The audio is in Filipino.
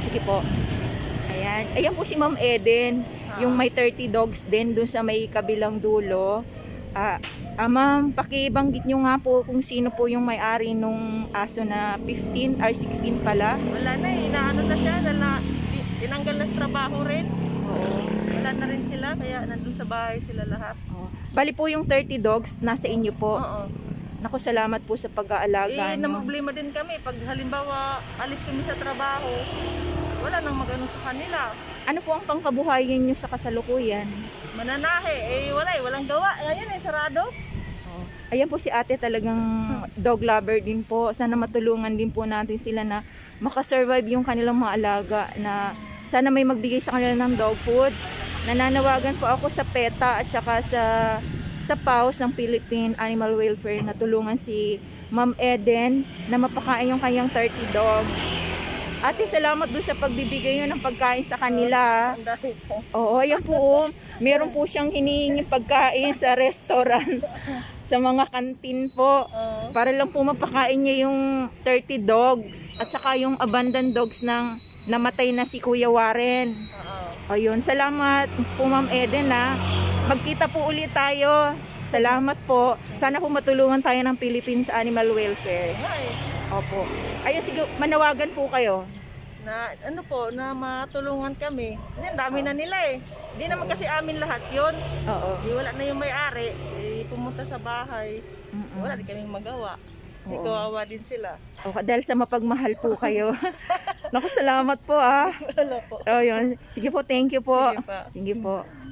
Sige po. Ayan. Ayan po si Ma'am Eden. Yung may 30 dogs din dun sa may kabilang dulo. Ma'am, pakibanggit nyo nga po kung sino po yung may-ari nung aso na 15 or 16 pala. Wala na eh. Naano na siya. Tinanggal na sa trabaho rin. Oo. Wala na rin sila. Kaya nandun sa bahay sila lahat. Oo. Bali po yung 30 dogs nasa inyo po. Oo. Naku, salamat po sa pag-aalaga. Namumblema din kami. Pag halimbawa alis kami sa trabaho, wala nang magano sa kanila. Ano po ang pangkabuhayan nyo sa kasalukuyan? Mananahe. Walang gawa. Ayan sarado. Ayan po si ate, talagang dog lover din po. Sana matulungan din po natin sila na makasurvive yung kanilang mga alaga, na sana may magbigay sa kanila ng dog food. Nananawagan po ako sa PETA at saka sa PAWS ng Philippine Animal Welfare na tulungan si Ma'am Eden na mapakain yung kanyang 30 dogs. Ate, salamat doon sa pagbibigay nyo ng pagkain sa kanila. Oo, ayan po. Meron po siyang hinihingi pagkain sa restaurant, sa mga kantin po. Para lang po mapakain niya yung 30 dogs. At saka yung abandoned dogs ng namatay na si Kuya Warren. Ayun, salamat po Ma'am Eden ha. Magkita po ulit tayo. Salamat po. Sana po matulungan tayo ng Philippines Animal Welfare. Opo. Ayun, sige, manawagan po kayo. Na matulungan kami. Ang dami na nila eh. Hindi naman kasi amin lahat yun. Oo. Wala na yung may-ari. Pumunta sa bahay. Wala din kaming magawa. Kawawa din sila. Okay, dahil sa mapagmahal po kayo. Naku, salamat po ah. Wala po. Ayun. Sige po, thank you po. Sige pa. Sige po.